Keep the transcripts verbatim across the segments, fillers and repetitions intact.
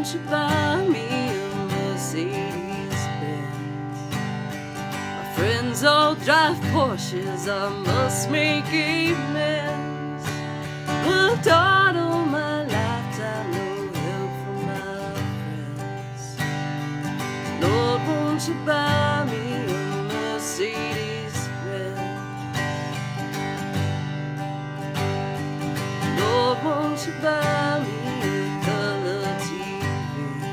won't you buy me a Mercedes Benz? My friends all drive Porsches, I must make amends. Worked hard all my lifetime, no help from my friends. Lord, won't you buy me a Mercedes Benz? Lord, won't you buy me a color T V?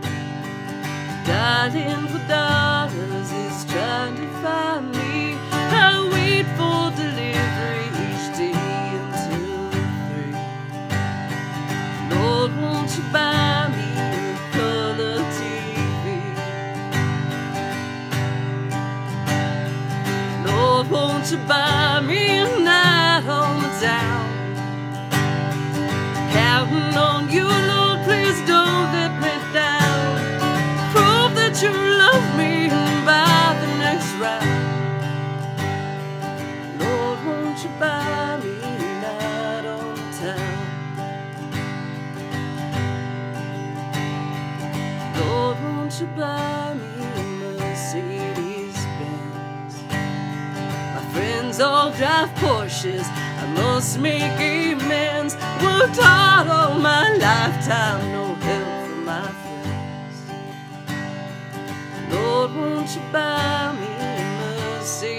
Dying for dollars is trying to find me. I wait for delivery each day until three. Lord, won't you buy me a color T V? Lord, won't you buy me a night on the town? Counting on you, Lord, please don't let me down. Prove that you love me and buy the next round. Lord, won't you buy me a night on the town? Lord, won't you buy me a Mercedes Benz? My friends all drive Porsches, I must make amends. Worked hard all my lifetime, no help from my friends. Lord, won't you buy me a Mercedes?